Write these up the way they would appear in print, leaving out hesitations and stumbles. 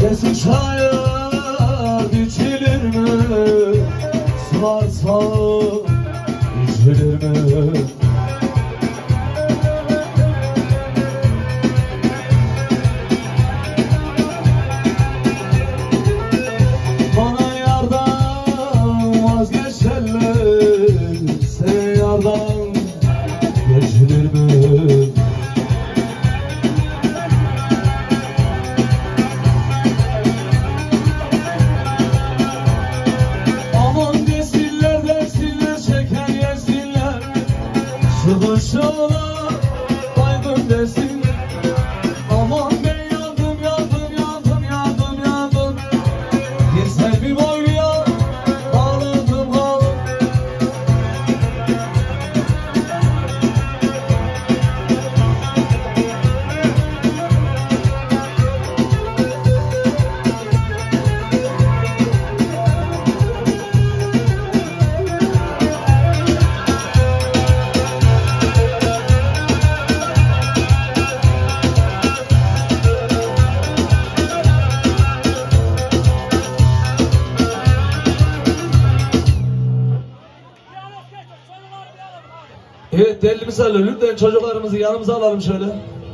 Eski çayır içilir mi? Sular sağ içilir mi? Bana yardan vazgeçerler, sen yardan geçilir mi? Aman desinler desinler, şeker yesinler, şu kuşalar baygın desin. Aman ben yandım yandım yandım yandım yandım, girsel bir boyluya ağladım kaldım. Evet değerli misafirler, lütfen çocuklarımızı yanımıza alalım şöyle.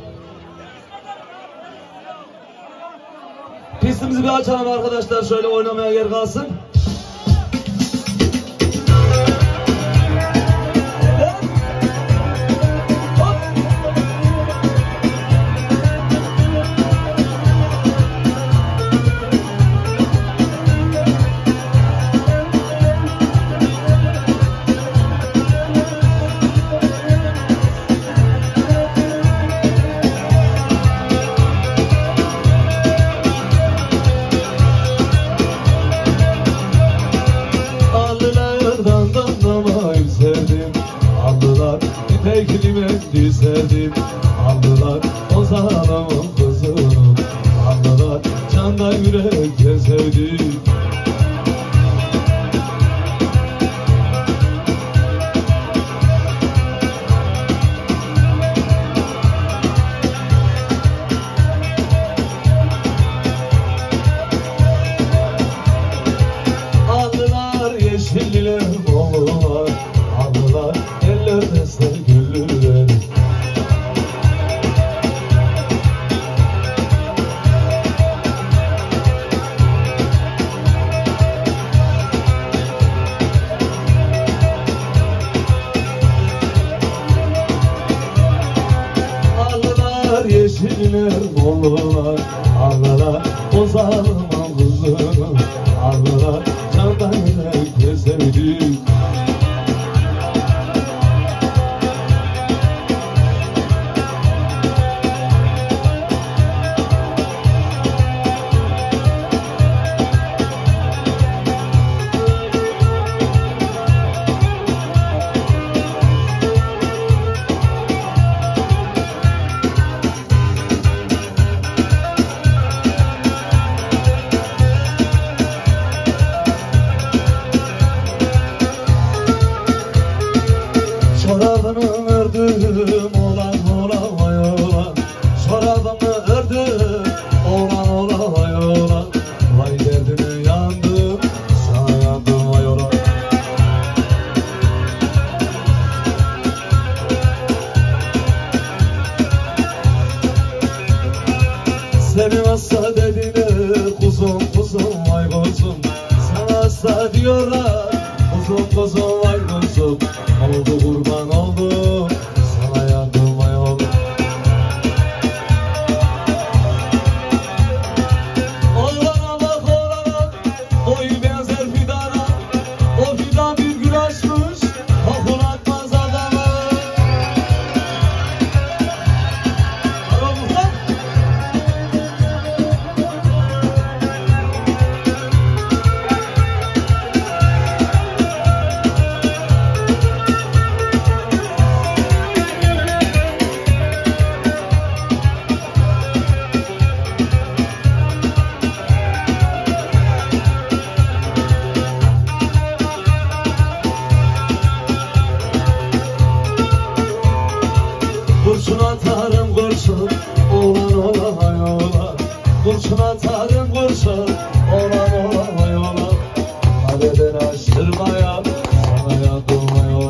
Pistimizi bir açalım arkadaşlar, şöyle oynamaya yer kalsın. İpeklimi sevdim, aldılar o zamanın kızını, aldılar candan yürekle sevdim. Aldılar yeşilliler oldular, aldılar ellerine sevgililer. Aldılar yeşiller oldular, aldılar o zaman kızını, aldılar candan yürekle sevdim. Çorabını ördüm oğlan oğlan vay oğlan, çorabını ördüm oğlan oğlan vay oğlan, vay derdine yandım sana yandım vay oğlan. Seni hasta dediler kuzum kuzum vay kuzum, sana hasta diyorlar kuzum kuzum vay kuzum. Oldu kurban oldum, sana yandım vay oğlum. Oğlana bak oğlana, oy benzer fidana, o fidan bir gül açmış, kokun atmaz adama. kurşun olan olamay olan Kadeden aşırmaya sana yandım ayol.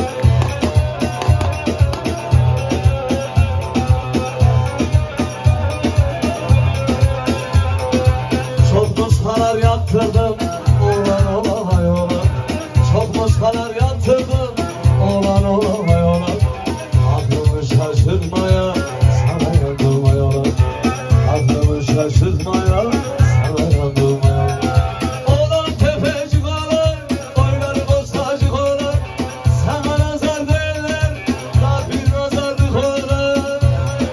Çok muskalar yaktırdım olan olamay olan Çok muskalar yaktırdım olan olamay olan Aklımı şaşırtmaya sana yandım ayol. Aklımı şaşırtmaya sana yandım ayol. Oğlan tepecik olur, boyları bostacık olur Sana nazar değiller, daha bir nazarlık olur.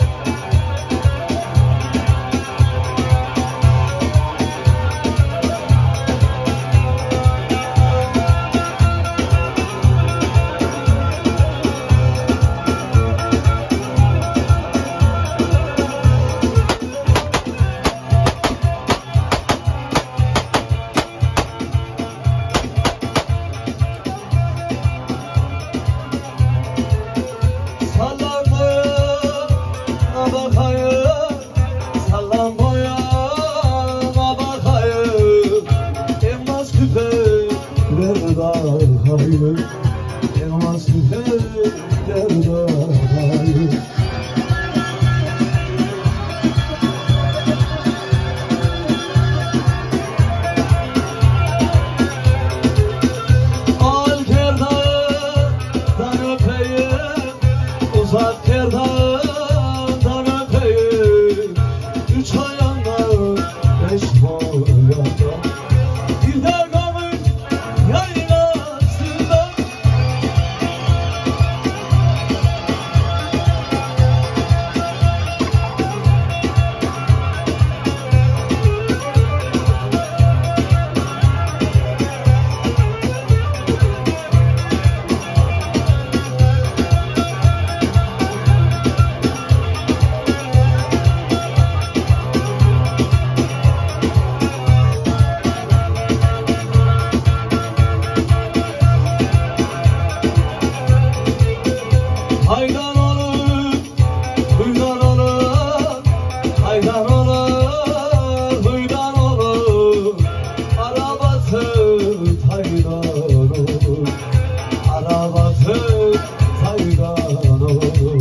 Sallan boyama bakayım Elmas küpeler bakayım Elmas küpeler bakayım Al kerdandan öpeyim Uzak kerdandan öpeyim Üç ayağında, beş boyanda Bir dergamın yaylasında Haydan olur, huydan olur Haydan olur, huydan olur Arabası taydan olur Arabası taydan olur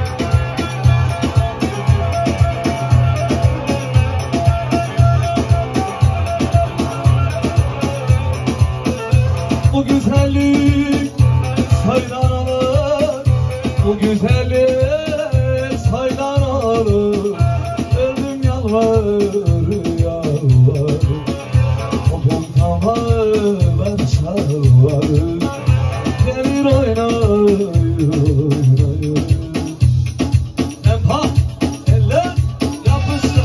Bu güzellik saydan olur Bu güzellik saydan olur Öldüm yalvarır yalvarır Topum tamağı ben çalvarım Gelir oynayır oynayır Empa eller yapıştır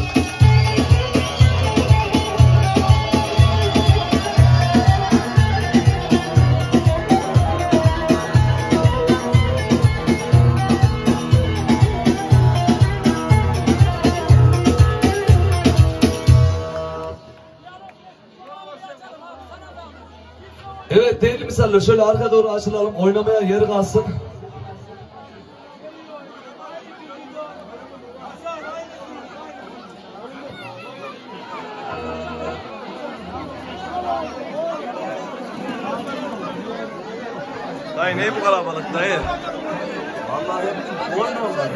Evet değerli misafirler şöyle arka doğru açılalım oynamaya yeri kalsın. Dayı ne bu kalabalık dayı? Vallahi oynuyorlar.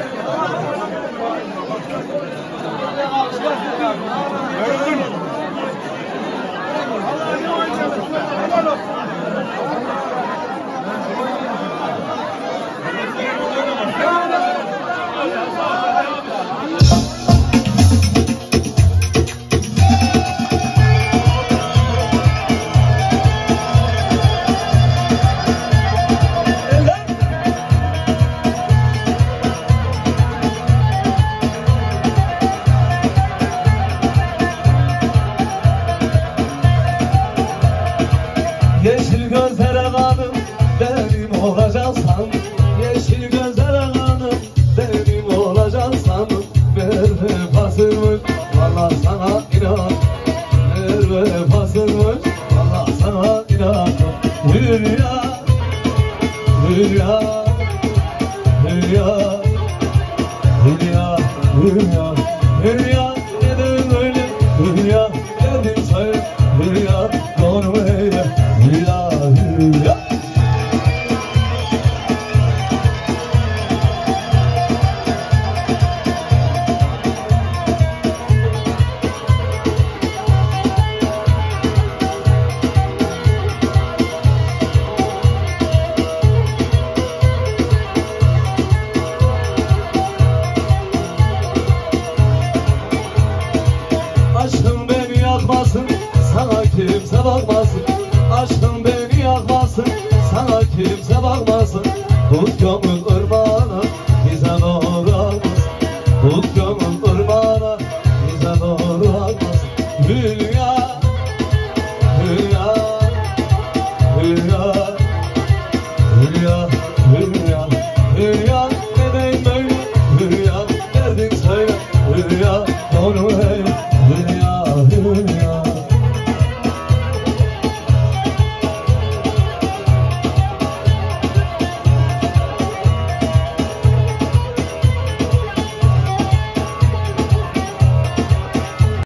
Yeşil gözlere hanım benim olacaksan Yeşil gözlere hanım benim olacaksan Ver vefasızmış valla sana inan Ver vefasızmış valla sana inan Hülya Hülya Hülya Hülya Hülya Hülya neden öyle Hülya bakmasın. Aşkın beni yakmasın, sana kimse bakmasın. Tut gönül ırmağına, bize doğru akmasın. Tut gönül ırmağına, bize doğru akmasın. Hülya